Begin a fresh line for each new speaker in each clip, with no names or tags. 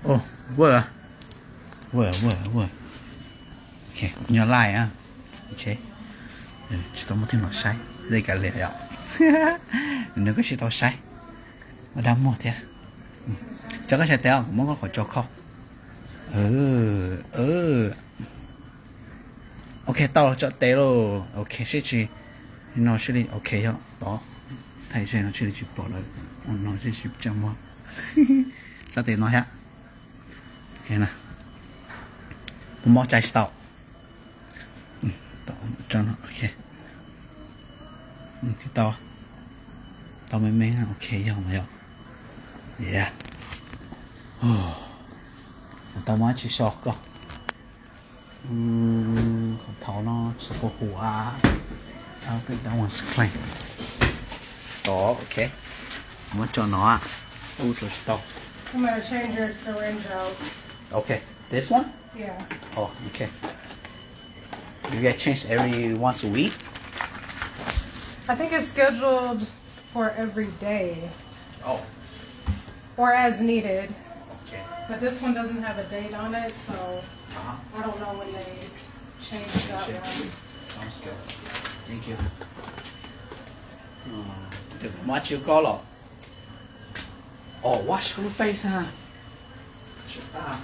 Ồ, vừa vừa. Ok, nhớ lại à. Ok. Chỉ tao một tiếng nó sai. Đây cả lệ ạ. Nếu có chỉ tao sai. Mà đang mua thế. Chắc có sẽ téo, muốn có khỏi cho không. Ok, tao cho té rồi. Ok, sẽ chỉ nó sẽ đi ok ạ. Đó. Thầy sẽ nó sẽ đi chụp bỏ rồi. Nó sẽ chụp cho mua. Sao té nó hả? Ok nè. Một trái tao. Cho nó ok. Cái tao mới ok rồi mà ạ. Yeah. Tao mới chỉ sọt cơ. Không thấu nó sẽ có hùa. I think that one's clean. Đó, ok. Muốn cho nó à? Ultra stock.
I'm gonna change your syringe out.
Okay, this one?
Yeah.
Oh, okay. You get changed every once a week?
I think it's scheduled for every day.
Oh.
Or as needed.
Okay.
But this one doesn't have a date on it, so I don't know when they changed that one.
Sounds good. Thank you. What you call it? Oh, wash your face, huh? Shut up.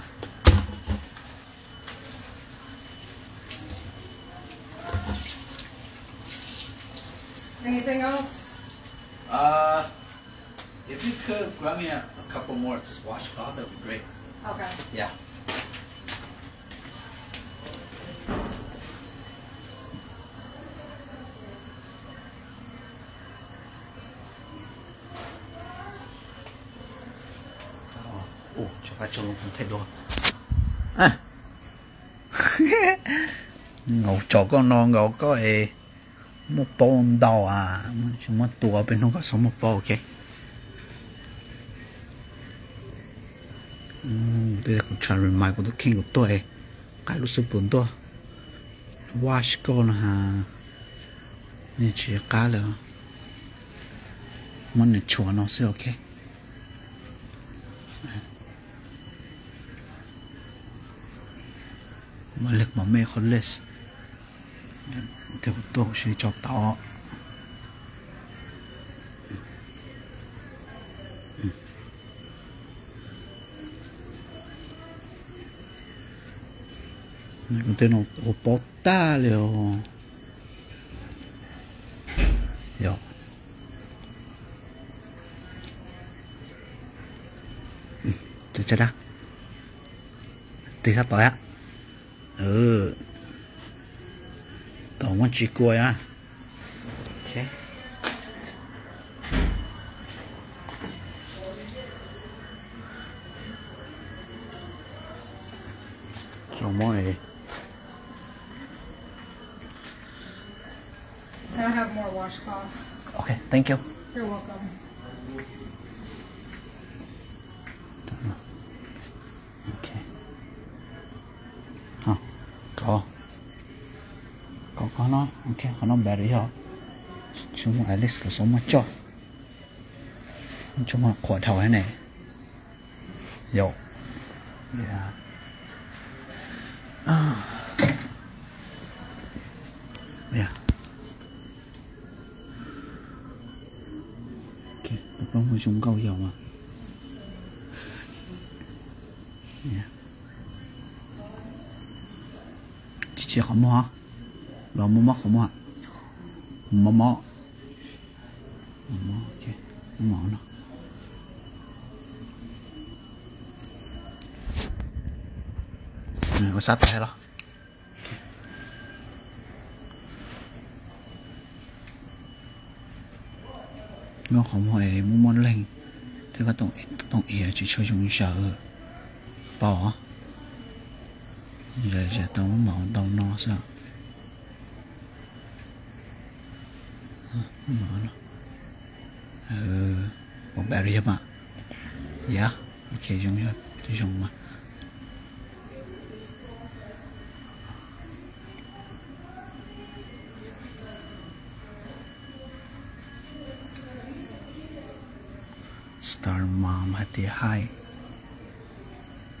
Anything else?
If you could grab me a couple more just washcloth, that would be great.
Okay.
Yeah. Cho các chồng không thay đổi. Ngầu chó con nó ngầu có một bông đào à, chúng một tua bên nó có sống một bông ok. Đây là con chăn mai của tôi kinh của tôi, cái lúc sụp bún tôi, wash con ha, nên chỉ cá là, muốn để chuột nó sẽ ok. Mà lực mà mê khó list thì tôi sẽ cho tao này con tên nó ô bó ta liều yo chết đã tí sắp tới á tao muốn chỉ coi à ok cho mỗi
I have more washcloths.
okay thank you.
You're welcome.
Okay. Có nó ok có nó bé đấy hả chúng Alex có số một cho chúng mà quả thầu này yo yeah yeah ok tập trung với chúng câu dầu mà yeah chị không mua hả rồi mua không mua mua ok mua nó này có sát tay đó nó không phải mua món lên thì có tổng ý chỉ cho chúng sợ bỏ giờ tao mỏ tao no sao mở nó một bè riêng mà dạ ok dùng mà Star Mom at the high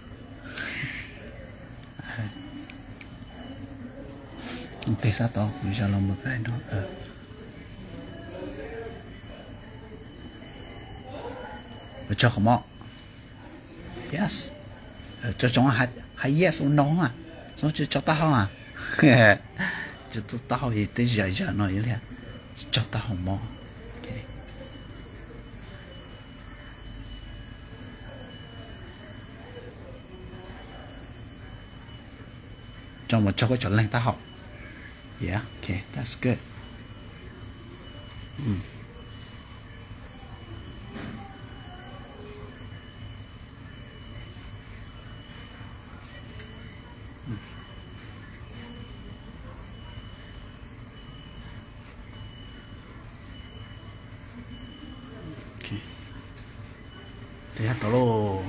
tê sát to mình cho lòng một cái nó cho không mọ yes cho chúng hay yes or no à xong cho tao à cho tao thì tới giờ nói vậy nè cho tao không mọ cho một cho cái chỗ lên ta học yeah okay that's good okay thì hát đó luôn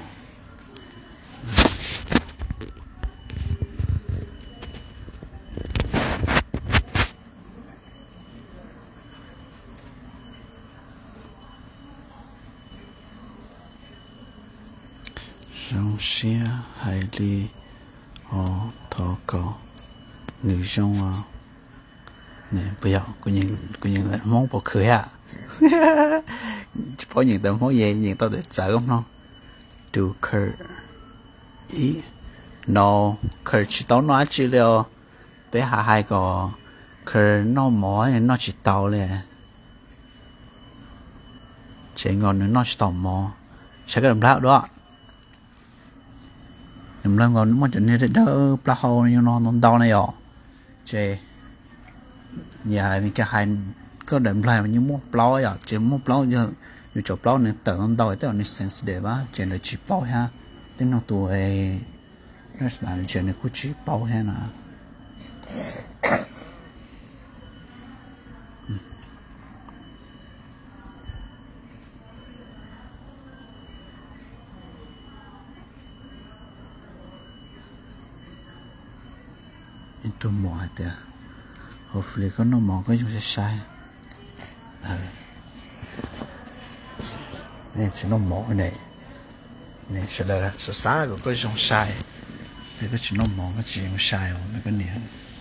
trong xe hay đi ở thọ cầu người trong nè bây giờ có những lại món bò khơi à có những tờ món gì những tao để sợ không nó do khơi ý nó khơi chỉ tao nói chỉ liệu bé hai個佢nó mỏ nó chỉ tàu嘞chỉ ngon nó chỉ tàu mỏ sẽ cái đồng lão đó đồng lão ngon nó chỉ nên đỡ pla hao như nó đau này à chỉ nhà này mình cái hai có đồng lão như mua plau à chỉ mua plau giờอยู่จบplau này tự nó đau tới nó sensitive á chỉ là chỉ plau ha tiếng nó tuổi nó là chỉ là cứ chỉ plau ha nè tôi mò thì hopefully có nó mò có chúng sẽ sai này chỉ nó mò này sẽ là sẽ sai của cái chúng sai thì cái chỉ nó mò cái chỉ chúng sai rồi mấy cái này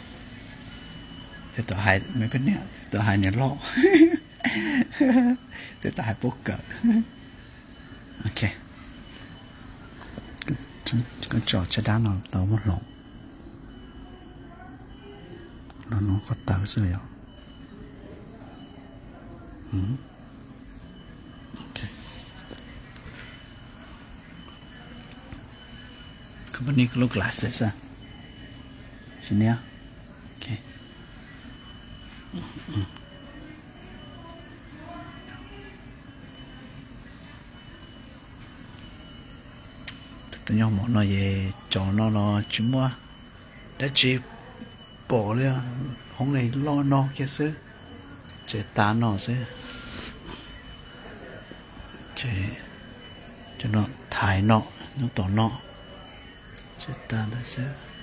thì tụi hai mấy cái này tụi hai này lo thì tụi hai poker ok cái trò chơi đá nó tao mất lộn nó có tạo sự rồi ok cái bên này có lúc glasses à xin nhé ok tự nhiên mọi người về cho nó chúng mua đã chỉ bỏ lên hôm nay lo nó kia chứ chế tán nó chứ chế cho nó thái nó tỏ nó chế tán đó chứ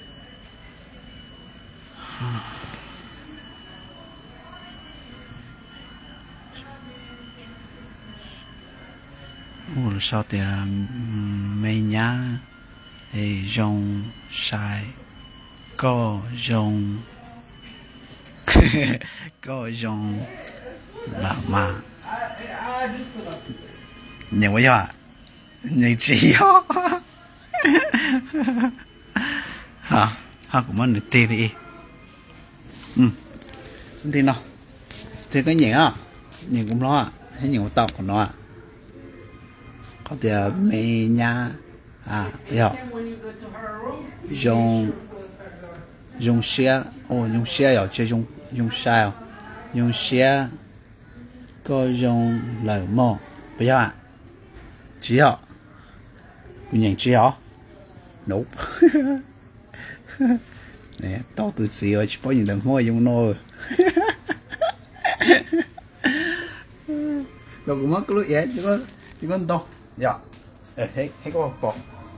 một sau thì mấy nhá thì dùng sai có dùng có dùng là mà nhiều quá à nhiều gì đó hả của mình tiền đi thì nó thì cái nhỉ á nhìn cũng nó thấy nhiều tóc của nó có thể mấy nhà bây giờ dùng xe dùng xe ở chơi dùng sao dùng xe có dùng lời mò bây giờ chỉ họ nhìn chỉ họ nope nè tao tự xì rồi chỉ có những lần mò dùng nồi đâu cũng mất cái lưỡi vậy chỉ có đâu dạ hết có bò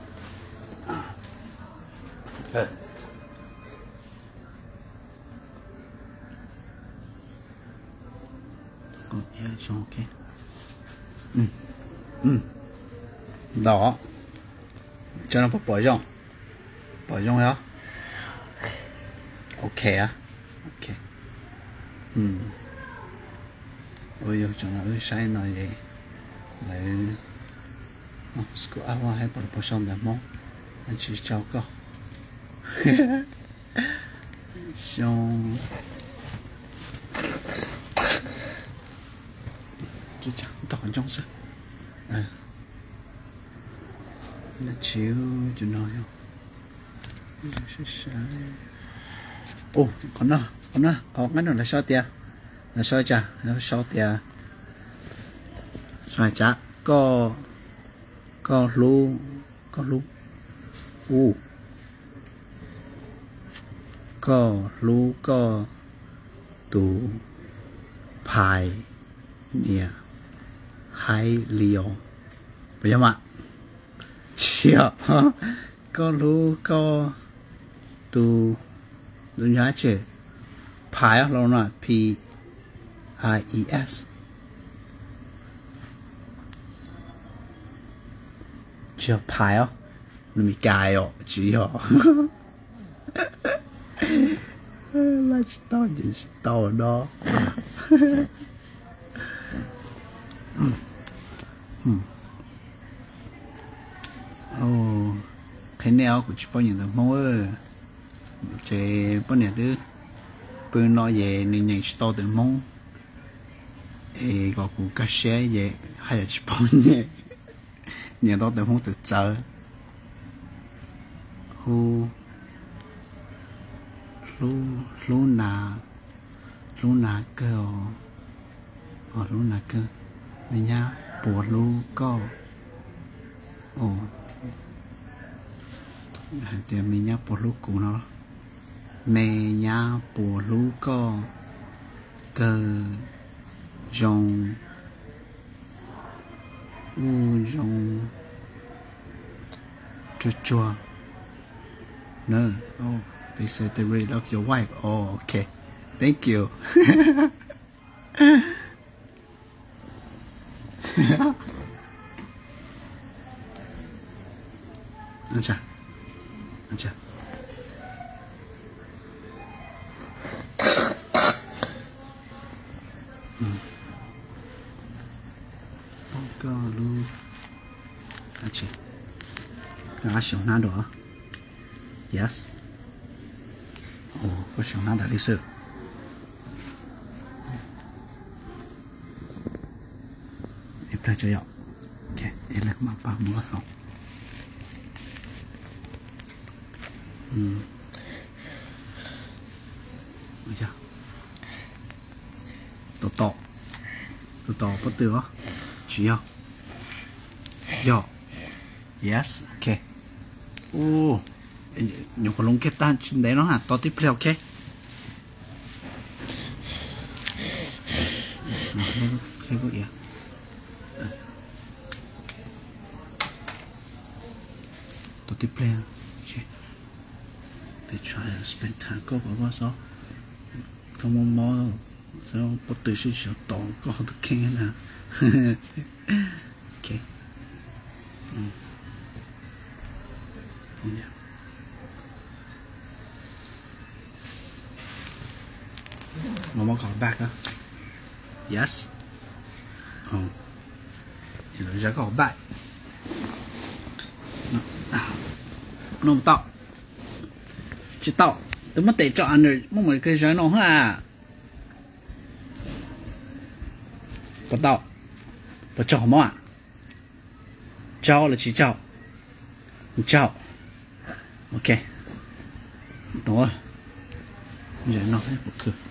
ok đó cho nó bỏ trong hả ok á ok ôi giờ cho nó sai nó vậy lại school hour hay bỏ bỏ xong được không anh chỉ chào câu xong chỉ chẳng đọc trong sự nó chiếu cho nó không còn nó còn cái nào là sao tia là sao chả nó sao tia sao chả có lu có lu có tụ bài nè hai liều bây giờ mà chưa có lu có tụ đúng nhá chứ bài đó là PIES chưa bài đó nó bị cài rồi chỉ rồi là tao gì tao đó cái neo của chị bao nhiêu đồng mỗi chị bao nhiêu thứ bên nói về nên nhận tao được mong có cũng cá xe về hay là chị bao nhiêu nhận tao được mong từ giờ khu Luna cơ Luna cơ mình nhá bùa lu có thì mình nhá bùa lu cũ nó mình nhá bùa lu có cơ dòng chua no they said they really love your wife. Oh, okay. Thank you. Acha. Có luôn. Acha. Cái sổ nào đó. Yes. Có sổ nào đã đi sự. Em ra cho dạo. Ok, em lại mà bao mua lòng. Được chưa? Tổ tỏ bắt từ đó. Chỉ dạo. Dạo. Yes, ok. Nhiều con lông kết tan trên đấy nó hả to tiếp theo ok cái gì to tiếp theo ok they try to spend time có bảo bao số không mò sao bắt từ sự sợ to có được kinh nè ok yeah. Mama call back, huh? Yes? Oh. You know, just call back. Nó tạo. Chỉ tạo. Tôi mất để chọn rồi. Mong mọi cái giấy nó hả? Có tạo. Có chọn mà. Chào là chỉ chào. Chào. Ok. Đúng rồi. Giấy nó hết một cửa.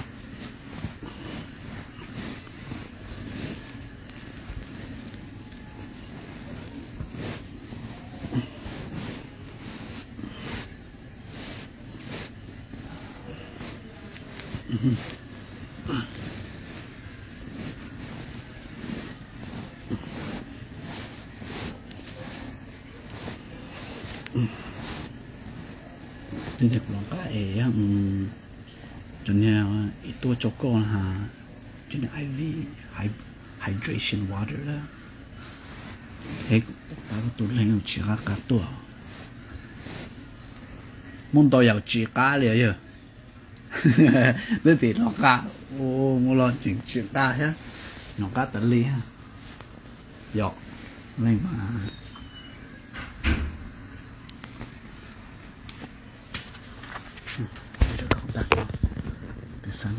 Nên được lòng cái cho nên itu choco ha cho nên IV hydration water đó cái ta có tụi lên chỉ cả tua muốn đòi giàu chỉ cá liền chứ Nên thì nó cả ô mua lon chỉnh chuyện ta nhá nó cả tấn lý ha dọ này mà không đặt nó từ sáng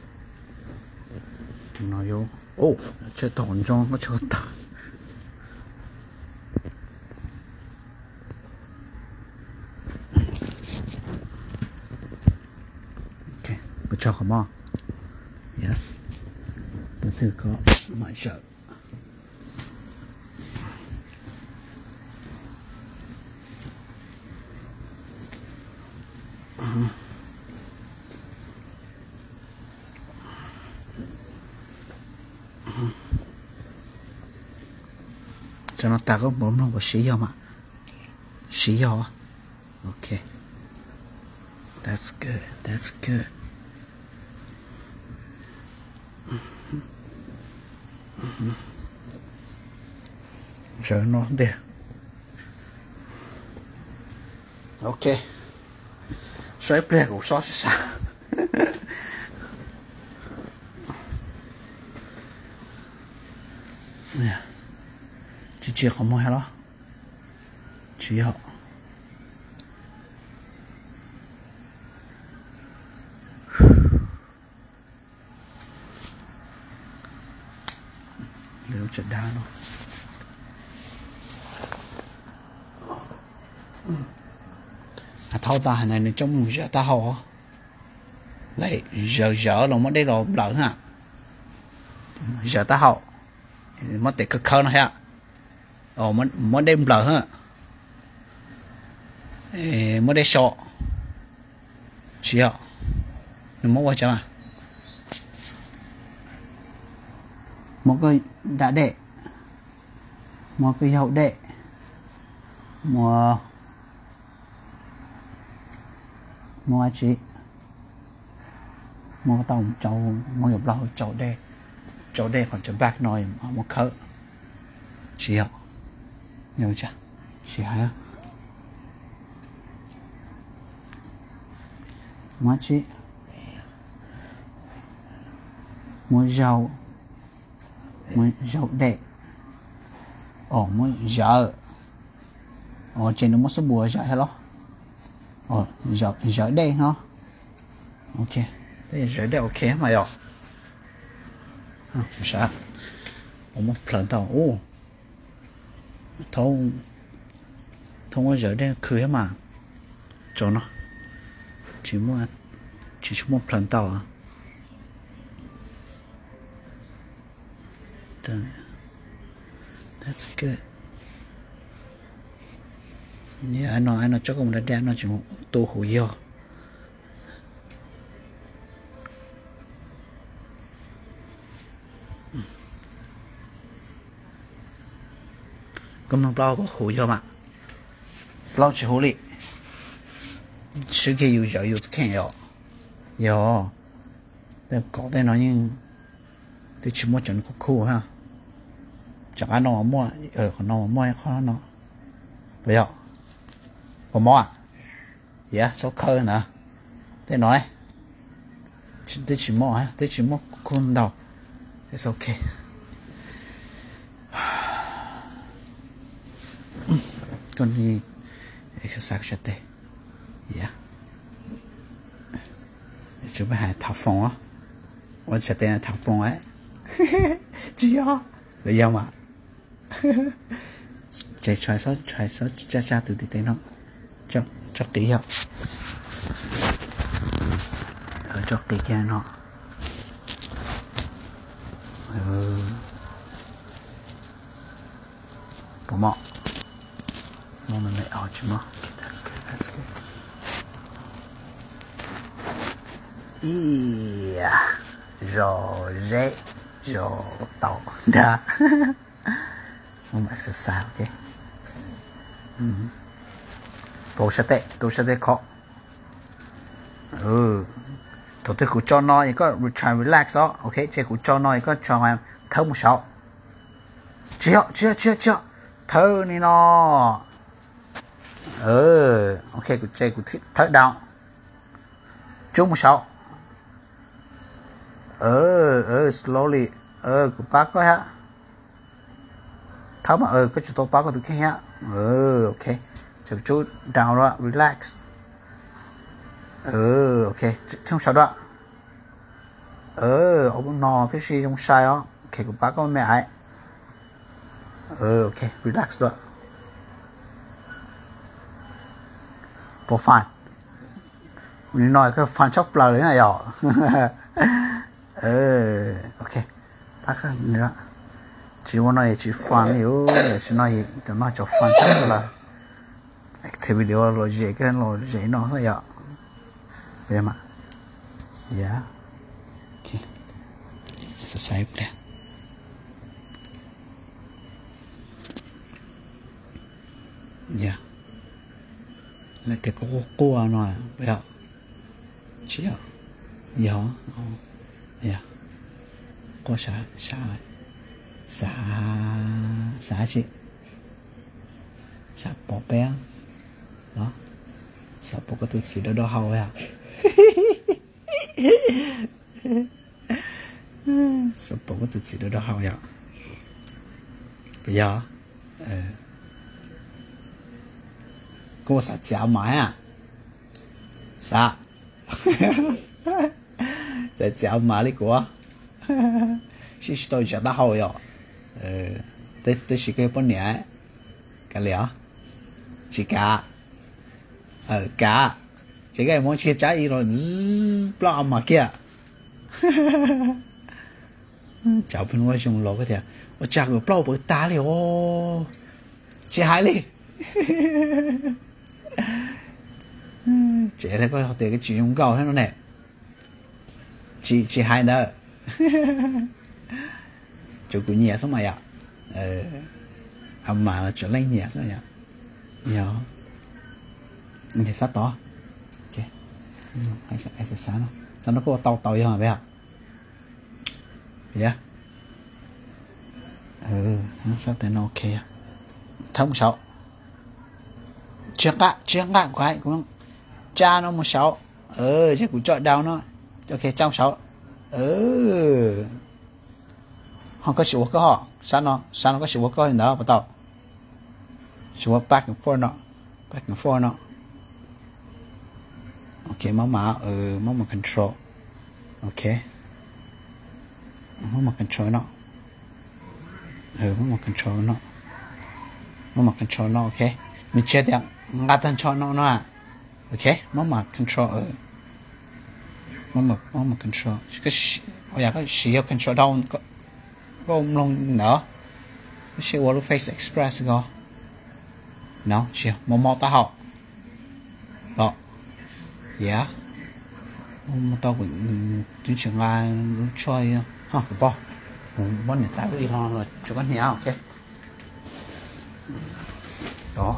nó vô ô chơi tổn cho nó chơi ta ok bữa cho không mò yes bữa thử có mọi sợ cho nó ta có bốn nó có xí không ạ xí không ạ ok that's good rồi nó đẹp ok xoay ple của xót sao nè chỉ không mua hết đó chỉ họ nếu chuyện đá nó thâu ta này trong giờ ta họ lại giờ là mất đây rồi lợn hả giờ ta họ mất để cực hơn hả mất đêm lợn hả mất đây sọ chỉ họ mất qua chả mà một cái đã đệ một cái hậu đệ mua chị mua tàu cháu mua nhập lâu cháu đê còn chấm bạc nồi một khởi chị học nhiều chưa chị hả mua chị mua rau đệ mua giờ trên nó mua số bùa giờ hay lo giờ đây nó ok đây giờ đây ok mà rồi sao một lần đầu ô thông qua giờ đây cười mà cho nó chỉ một lần đầu à that's good yeah, I know cho cùng đã đen nó chỉ tô hủ dừa cũng không bao có hủ dừa mà bao chỉ hủ lì sự kia yêu dừa khen dừaแต่có tên nó nhưng tôi chỉ muốn chọn cool ha chẳng ai nó mua còn nó mua khó nó bây giờ có mua à yeah số khơi nữa thế nói tôi chỉ mua ha tôi chỉ mua cool đầu it's okay còn đi exercise thế yeah chúng ta hãy thảo phong á我吃点糖风哎，只要你要嘛，再揣手加từ từ nó cho kỹ học ở cho kỹ kia nó có mọ nó lại ở chứ mà that's good yeah rồi tàu đã không exercise ok tôi sẽ tệ khó tôi cũng cho nó có try relax đó ok chị cũng cho nó có cho em thở một sáu chưa thở này nó ok của chị cũng thở down chung một sáu slowly của bác có hả tháo mà cái chỗ bác có được cái hả ok chú down đó relax ok không sao đó ông nọ cái gì không sai đó ok của bác có mẹ ấy ok relax đó bỏ phản mình nói cái phản chốc lời đấy này ạ ok bác nữa chỉ muốn nói chỉ phản yếu chỉ nói cho nó cho phản chốc là activity rồi gì cái rồi gì nó thôi ạ vậy mà yeah ok selesai pula yeah là cái cô à nói bây giờ chỉ à dạ dạ có xả chị xả bỏ bé đó xả bỏ cái thứ gì đó đó hậu à xả bỏ cái thứ gì đó đó hậu à bây giờ cô xả chảo mãi à xả在讲马里国，是到讲得好哟，都是个半年，个了，几家，家，这个我去家一了，不拉嘛个，找朋友用老个的，我家个不老不打了哦，这还嘞，这那个这个金融高，他说呢。chị hai đó chú cũng nhẹ xong mày ạ mà trở lên nhẹ xong mày ạ nhớ thì sát to ok ai sẽ sáng nó có tàu tàu gì hả bé ạ dạ nó sao tên ok thông sáu chuyện cả quái cũng cha nó một sáu chứ cũng chọn đau nó ok trong sáu họ có sự có họ sao nó có sự có gì đó bắt đầu sự back and forth nó ok mama control ok mama control nó mama control nó ok mình chơi được ngắt tan cho nó à ok mama control mama control cái cái sử control down có ông long nữa cái sử water face express go nó chưa mò ta học đó yeah mò tao cũng tuyên truyền là chơi ha bỏ bọn này tao đi ho là cho con nhau ok đó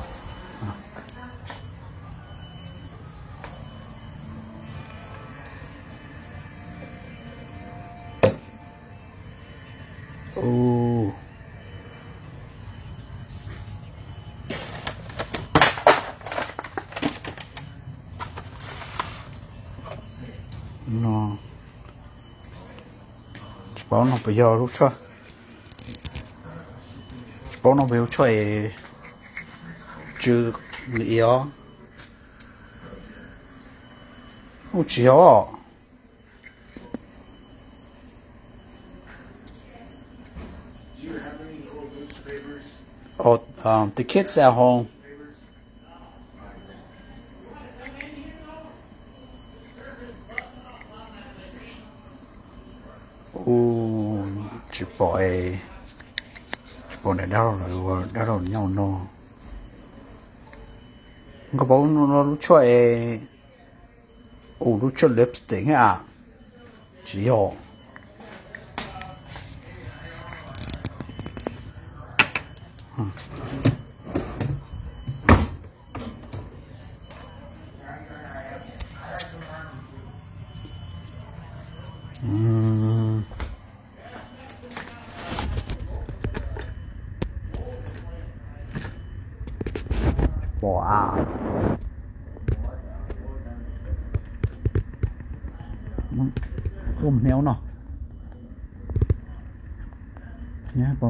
nó bảo nó bây giờ lúc cho bảo nó bây giờ chơi chứ liệu không chịu oh the kids at home chỉ bỏ này đau rồi nhau nó có bảo nó lúc chơi lúc chơi lipstick à chỉ có bỏ à không méo nào nhá bò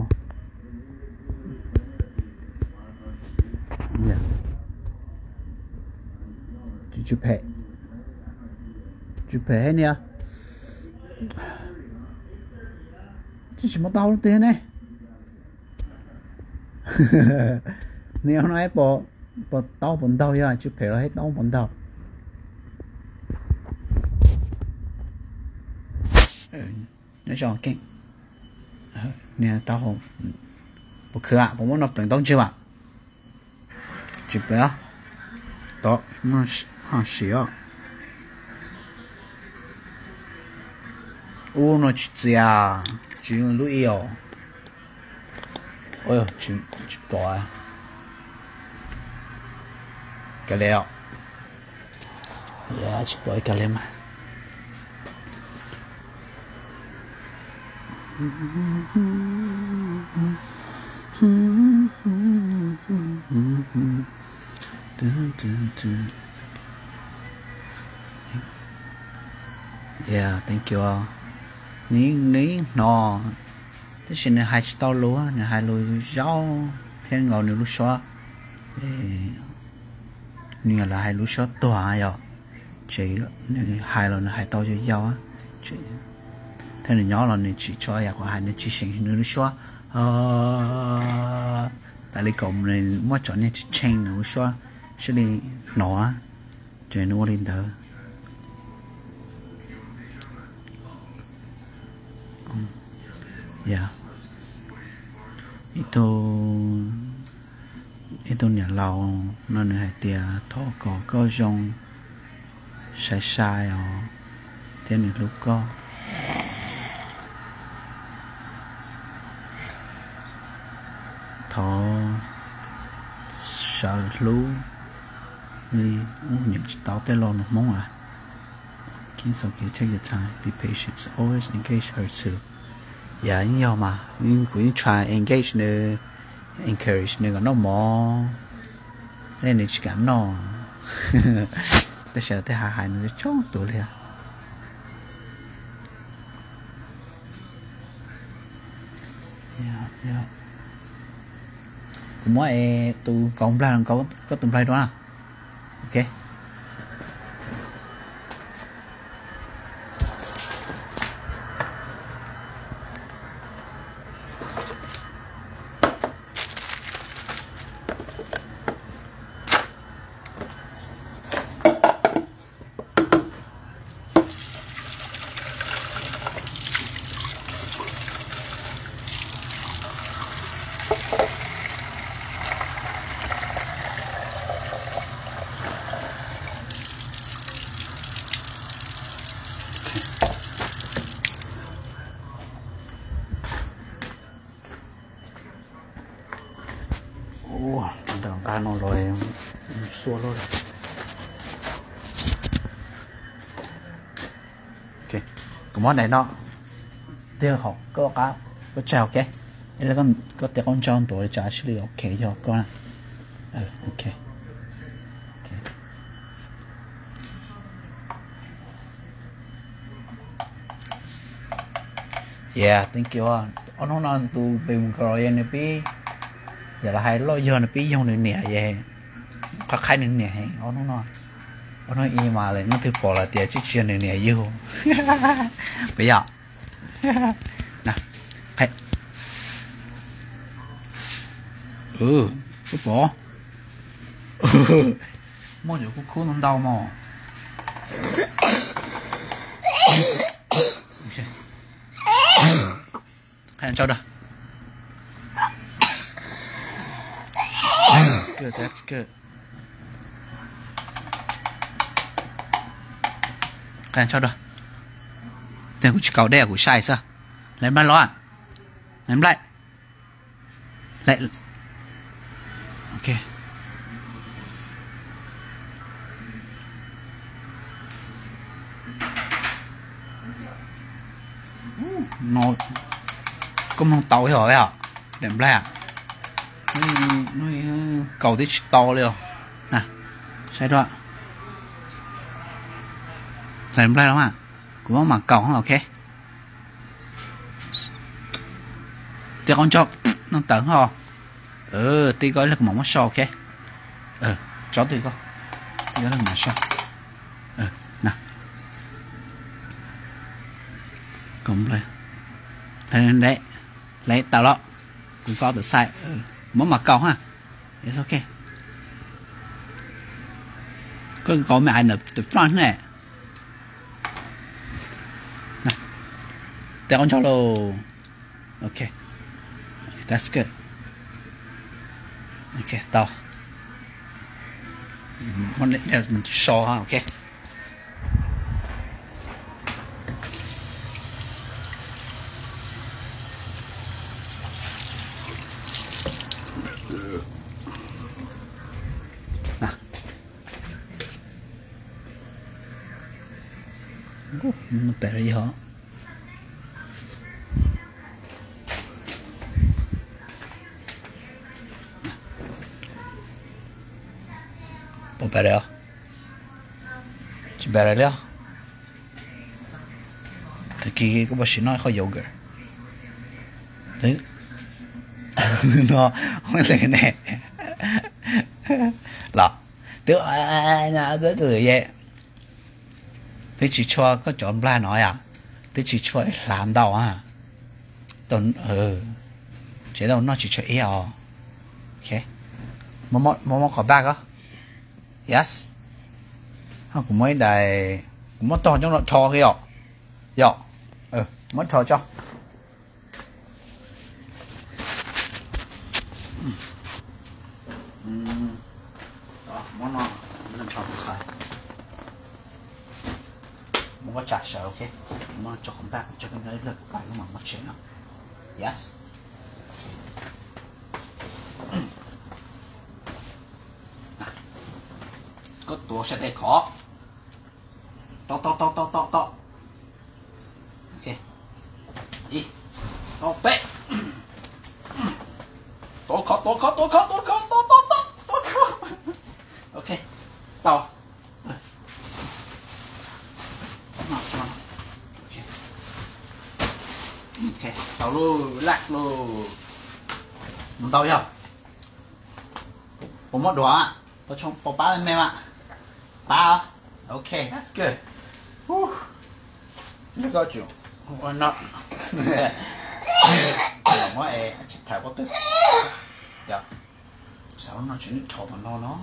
yeah chụp hệ nè chứ chỉ một tao tiền này nếu nói bỏ tao bốn tao ya chụp hệ là hết tao bốn tao nó chọn cái nè tao không bộ khử ạ bộ muốn nó bằng tông chưa ạ chụp hệ đó nó hàng xíu ô nó chỉ à chỉ lưỡi yêu ôi chỉ bỏ cái lẹo dạ chỉ bỏ cái lẹo mà yeah thank you all ní nọ thế xin là hai tao lúa là hai lúa rau thiên ngầu lúa xóa như là hai lúa xóa tỏa rồi chỉ hai là hai tao cho rau á chỉ thế là nhỏ là chỉ cho ya của hai nó chỉ sinh lúa xóa tại vì cổng này mất chọn nên chỉ chain lúa xóa sẽ đi nọ chuyện nó lên tới yeah itu nhà lâu nó này hay tiệt thọ có rong sai thế này lúc có thọ sợ lú đi những tao cái lo nó mong à it's okay take your time be patient always engage her too yeah nhiều mà nhưng cũng try engage nữa encourage nữa nó mò nên là chỉ cảm nó tôi sợ thế hai nó sẽ chó tụi liền yeah cũng mỗi tụi còn play có tụi play đó à ok đằng ta nó rồi xua luôn ok cái món này nó tiêu học có chào ok đây là có tiền con tròn tuổi trả xử lý ok cho con ok yeah thank you ông nói tụ bình rồi anh ấy giờ là hai lo giờ nó bí trong này nè vậy có khai này nè ông nói y mà lại nó thì bỏ là tiền chiếc chuyện này nè yêu bây giờ nè hay có bỏ mua nhiều khu nó đau mà khai cho được good, that's good. Cái cho được. Tiền của chị cậu đẻ của sai sao? Lấy ba lo à? Lấy lại. Lại. Ok. Nó cũng không tàu rồi à? Đem lại à? Nó cầu tí to liền nè sai đó làm lại lắm à cũng mà cầu không ok thì con cho nó tận ho tí gói là mỏng so ok cho tí gói là mỏng so nè cũng lên đấy lấy tao đó cũng có từ sai món mặt cầu ha it's ok có mẹ ảnh ở từ front này nè để con cho lô ok that's good ok tao món này là so ha ok nó bẻ ra gì hả bộ bẻ ra chỉ bẻ ra đấy thì kia có bác sĩ nói khó yoga đấy nó không thể này là tức là cái từ vậy thế chỉ cho có chọn plan nói à thế chỉ cho làm đâu à tuần chế đâu nó chỉ cho ý à ok mò có bag á yes họ cũng mới đài cũng mất to trong nó cho cái dọ mất cho đó món nó nên cho cái sai muốn có chả sợ ok mà cho con bác cho cái đấy lực bài nó mà mất chuyện nào yes có tổ sẽ thấy khó to ok đi to bé to khó ok to ok tao luôn relax luôn muốn tao chưa một món đồ ạ tao cho bỏ ba lên mềm ạ ba ok that's good you got you why not món ấy chỉ thải có tức dạ sao nó chuyện thọ mà nó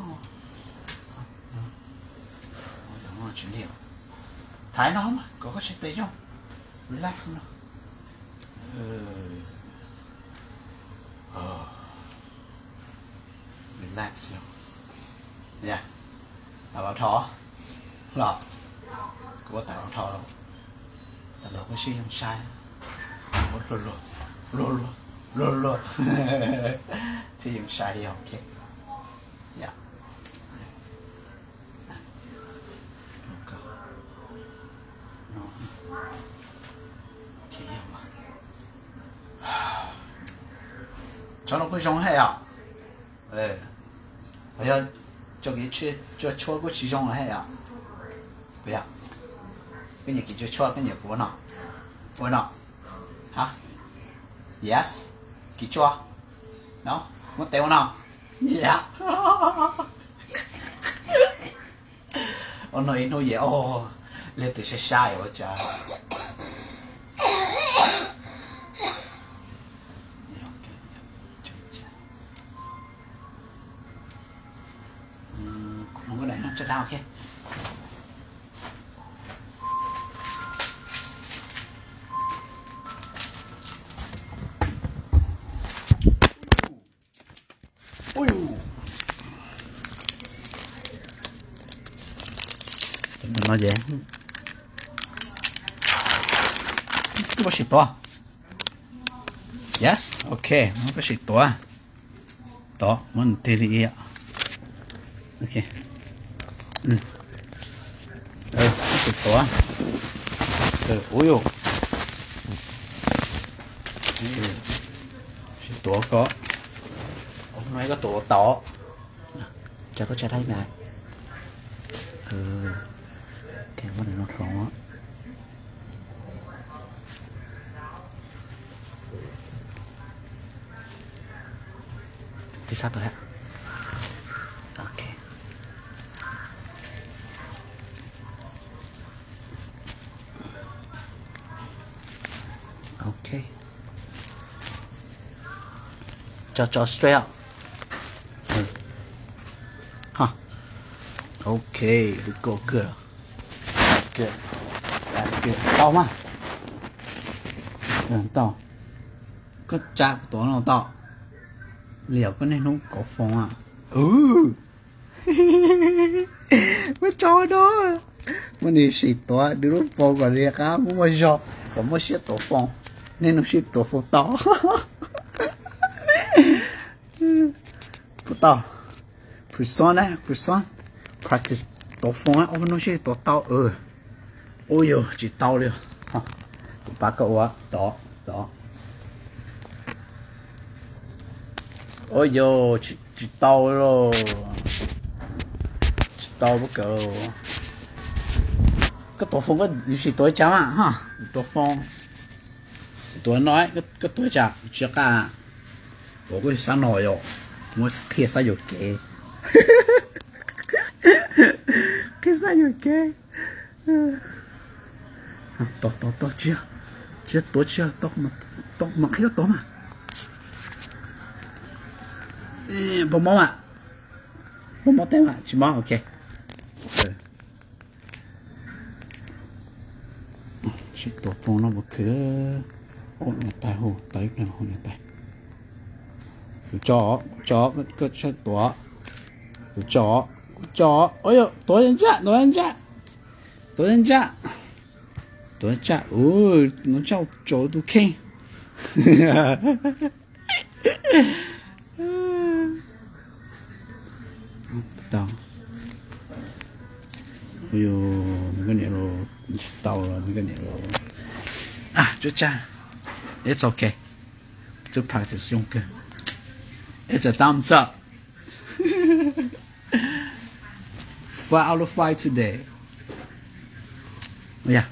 chuyện gì thái nó mà có cái tê không relax nó relax luôn nha bảo thọ lọ của tạo thọ đâu tạo lọ cái gì không sai lô thì dùng sai đi ok dạ cho nó có giống hay à bây giờ cho cái chuyện cho chua có chỉ giống hay à bây giờ cái gì cho chua cái gì của nó hả yes cái chua nó muốn teo nào yeah nó vậy lên từ sai rồi trời không có để nó cho đau kia nó dễ cái bác sĩ to yes ok nó bác sĩ to mình tê đi ok bác sĩ to ui dồi sĩ to có hôm nay có to cho có cho thấy này cái vấn đề nó khó thì sao thôi ạ. Ok. Ok. Cho straight up. Huh. Okay, we go good. That's good. That's good. Tao mà. Tao. Có chạm của nó nào tao. Liệu có nên không có phòng à? Mới cho đó. Mà đi xịt tao, đưa nó phòng vào đây cá, muốn mà cho. Còn mới xịt tổ phòng. Nên nó xịt tổ phòng tao. Phụ tao. Phụ son á, phụ son. Practice tổ phòng á, ông nó xịt tổ tao. Ôi dồi, chỉ tao liền. Bà cậu á, đó. Ôi dồi, chỉ tao rồi. Chỉ tao bất cỡ rồi. Cái tổ phong có gì tối cháo à ha? Tổ phong. Tôi nói cái tối cháo chưa cả. Tôi có sao nổi rồi. Tôi kia sao rồi kệ. Kia sao rồi kệ. Tổ chưa. Chưa tối chưa tổ mà khi tổ mà. Bố món ạ. Bố món tên ạ, chỉ món ok. Chỉ tổ phong nó một cứ ổn nhà tài hồ, tay này hồ nhà tài. Chó cái chơi tổ. Chó. Ôi dồi, tối lên cha. Ôi, nó cháu chó tu khen. Tao. Ôi dồi, mấy cái này rồi. Tao rồi, mấy cái này rồi. À, chú cha. It's okay. To practice dùng cơ. It's a thumbs up. 4 out of 5 today. Yeah.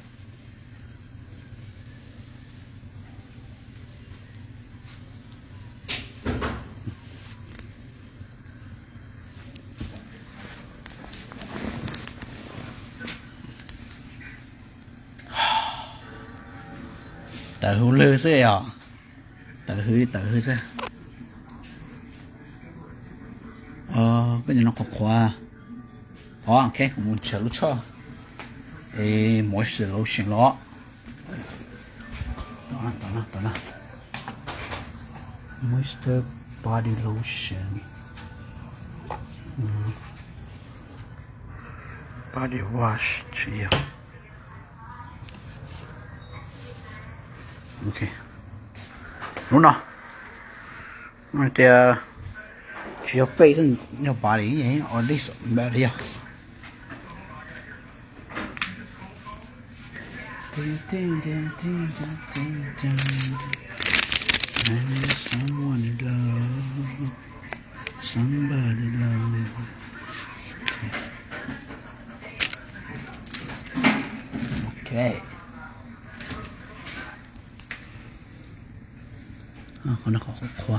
Tớ hú lư xưa à? Tớ hư xưa. Cái gì nó có khoa. Ok, cũng muốn chờ lúc cho. Moisture lotion đó. Đó. Moisture body lotion. Body wash chỉ à. Ok. Đúng rồi. Rồi thì chỉ có face thôi, nhiều body như vậy, or this body à. I need someone to love, somebody love. Okay. Con nó có khoa.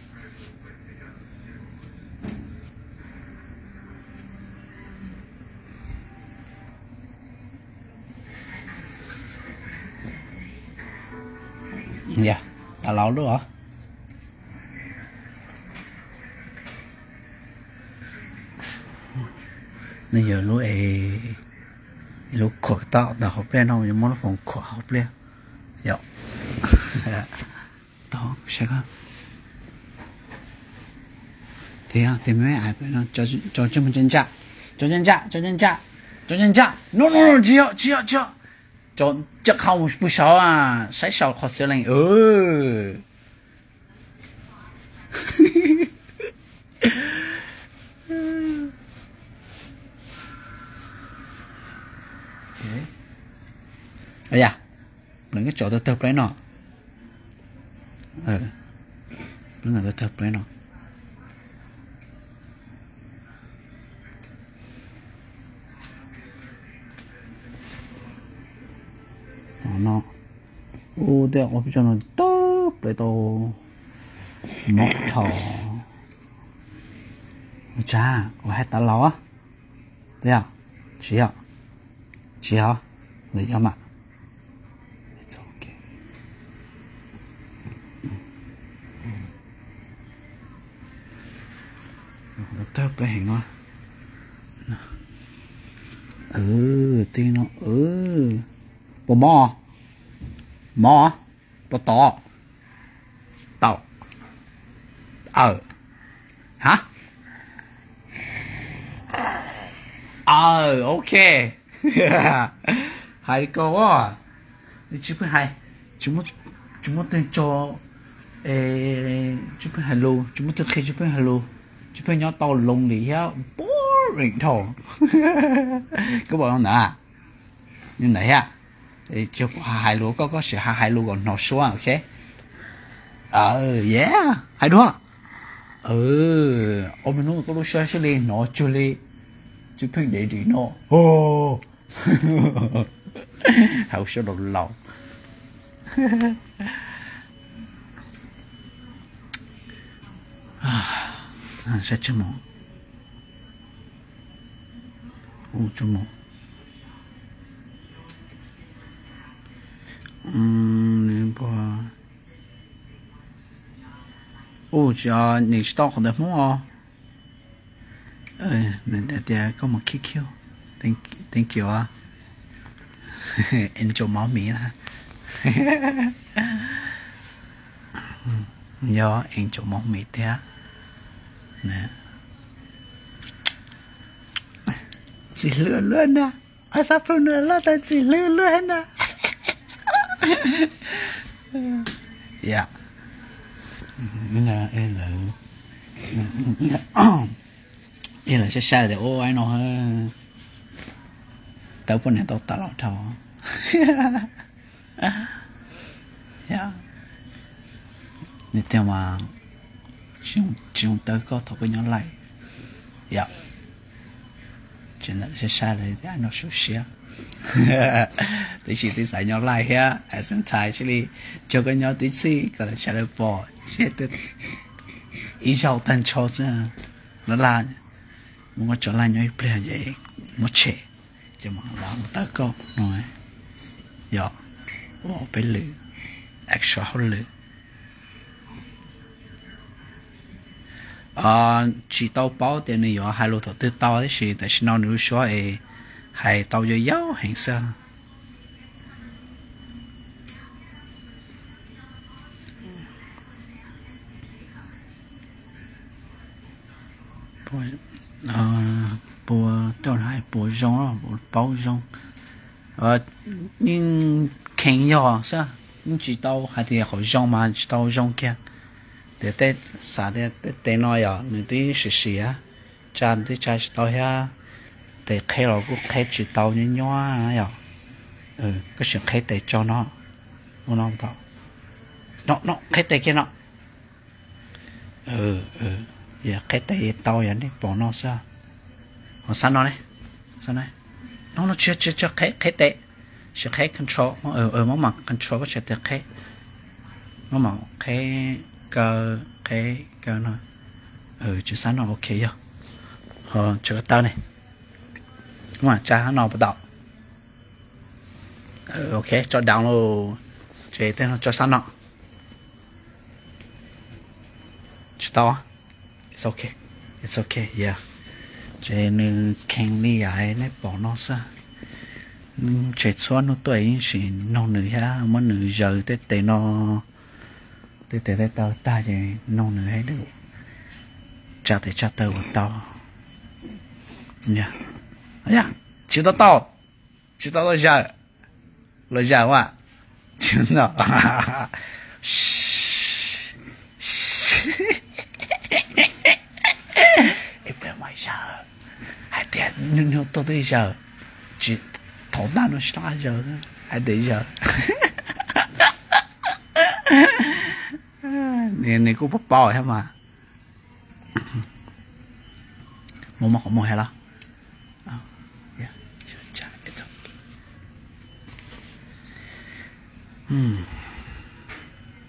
Dạ, ta lâu nữa hả? Bây giờ lúc khổ tạo đã học lên không, nhưng mà nó phòng khổ học lên. Dạ. Đó, sẽ có. Thế à, thì mấy ai nó cho mình chân trả. No, chưa. Cho chắc không不少啊谁少khó xíu lên Ây da đừng cái chỗ tôi tập đấy nọ đừng là tôi tập đấy nọ nó ô đeo ở bên trong nó tấp lại to móc thò cha có hai tá ló thấy không chị hả lấy cho mà it's okay nó tao cái hình nó tin nó bộ mò bộ to tàu hả ok hai câu à chứ phải hai chúng tên cho chứ phải hello chúng tên khi chứ phải hello chứ phải nhớ tàu lông đi á boring thôi các bạn nào như này à thì chụp hai lúa có sự hai lúa còn nọ xuống ok yeah hai đứa ôm nó có lúc xoay lên nó chưa lên chứ phải để đi nó hậu số đầu lâu sẽ chứ mỏ chứ mỏ nên bỏ cho những stock được không nên để có một QQ thank you enjoy máu mì ha do enjoy máu mì thế nè chỉ lừa luôn nè ở sao phụ nữ là ta chỉ lừa luôn nè dạ đây là sai để ô ai nó tao bên này tao lọt thò yeah nên theo mà chúng tới có thọ cái nhóm lại yeah chuyện là sai để anh nó sửa xia thì chỉ tí sai nhóm lại ha ở sân thái chỉ đi cho cái nhóm tí xí cái là sai được bỏ chết được ý giàu tan cho chứ nó là muốn trở lại nhau bây giờ vậy nó trẻ cho mà làm ta có nói dạ bỏ bé lử extra hơn lử chỉ tao báo tiền này giờ hai lô thọ tư tao đấy chỉ tại sao nó số ấy hay tao cho giáo hành sao bộ tao nói bộ rong đó bộ bao rong nhưng khen nhau sao nhưng chỉ tao hay thì họ rong mà chỉ tao rong kia để tết xả để tết nói à người tí xì á cha tí cha chỉ tao ha để khai rồi cũng khai chỉ tao như nhau à cái sự khai để cho nó tao nó khai để kia nó giờ khai để tao vậy đi bỏ nó sao họ san nó này nó chưa khai để sẽ khai control mà mặc control có sẽ được khai nó mà khai cơ nó chứ san nó ok rồi cho tao này đúng không cha nó bắt đầu ok cho download chế tên nó cho san nó cho tao it's okay yeah chế nên khen đi ai nè bỏ nó ra chế xóa nó tuổi chỉ nó nữ ha mà nữ giờ tê nó tê tao ta vậy nó nữ hay được cha tao của tao nha chỉ tao là giờ à chứ nó mày giờ hai tiền nhưng tôi tới giờ chỉ thấu đa nó sao giờ hai tới giờ này cũng bao hết mà mua không mua hết đó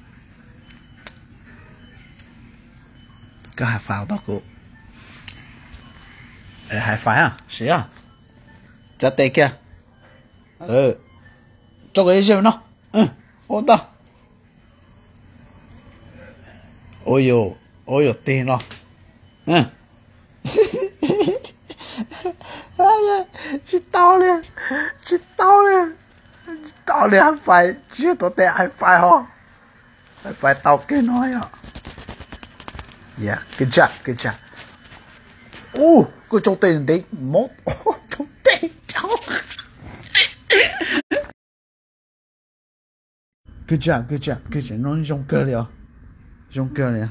có hai phao đó cô hai phải à xí à chặt tay kia cho cái gì nó ô tao ôi yo tiền nó chị tao liền hai phải chưa tổ tệ hai phải hả hai phải tao cái nói à yeah good job cái chỗ tiền đấy một chỗ tiền cháu good job nó dùng cơ liền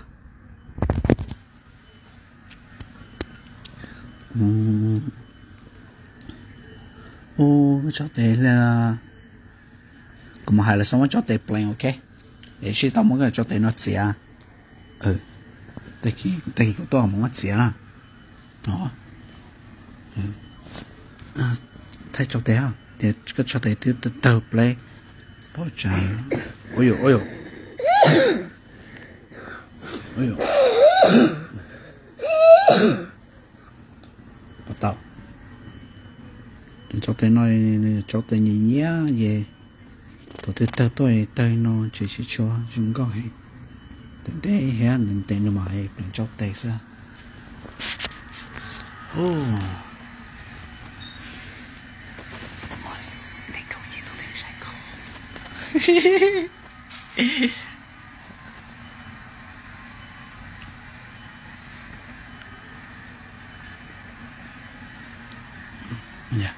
cái chỗ tiền là cũng hay là xong chỗ tiền plain ok để chỉ tao muốn cái chỗ tiền nó chĩa tại khi của tôi không muốn chĩa là đó thấy chỗ tiền à để cái chỗ tiền từ từ play bao trái ôi yo bắt đầu cho tới nói cho tới nhẹ về tôi nó chỉ cho chúng có hay tên thế hết nên tên nó mà hay bên cho tay ra yeah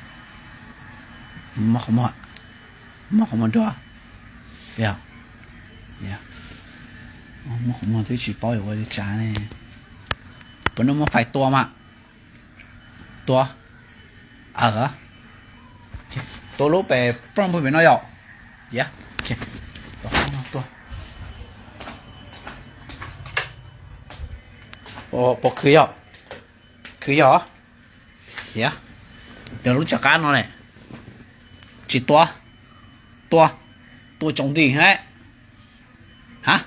mà không mà đó yeah mà không mà tôi chỉ bảo yo cái trả này bữa nó mà phải tua mà tua tôi lúc về from bên nó yo yeah okay tua bỏ khử yo yeah đừng lúc chặt cá nó này chỉ tua trồng gì hết hả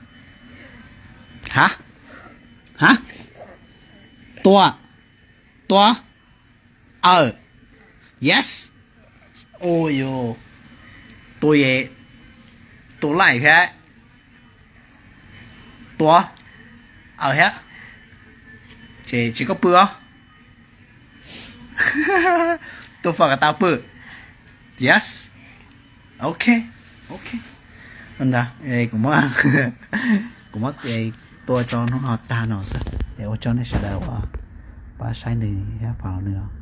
tua yes ôi yo tôi lại hết tua hết chỉ có bữa tôi phải tao bữa yes ok anh ta cũng mất tôi cho nó ta nó sao để cho nó sẽ đâu ba sai này vào nữa